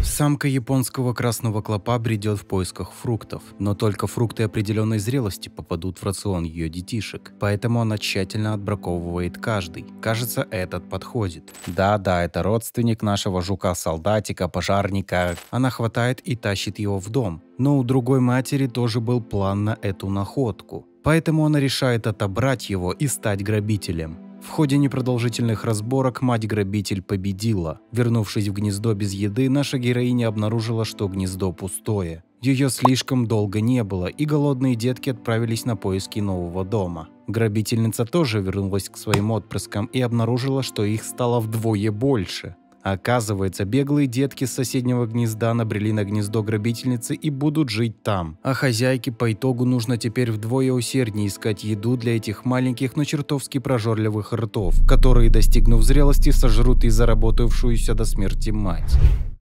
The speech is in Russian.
Самка японского красного клопа бредет в поисках фруктов, но только фрукты определенной зрелости попадут в рацион ее детишек, поэтому она тщательно отбраковывает каждый. Кажется, этот подходит. Да, это родственник нашего жука-солдатика, пожарника. Она хватает и тащит его в дом. Но у другой матери тоже был план на эту находку, поэтому она решает отобрать его и стать грабителем. В ходе непродолжительных разборок мать-грабитель победила. Вернувшись в гнездо без еды, наша героиня обнаружила, что гнездо пустое. Ее слишком долго не было, и голодные детки отправились на поиски нового дома. Грабительница тоже вернулась к своим отпрыскам и обнаружила, что их стало вдвое больше. Оказывается, беглые детки с соседнего гнезда набрели на гнездо грабительницы и будут жить там. А хозяйке по итогу нужно теперь вдвое усерднее искать еду для этих маленьких, но чертовски прожорливых ртов, которые, достигнув зрелости, сожрут и заработавшуюся до смерти мать.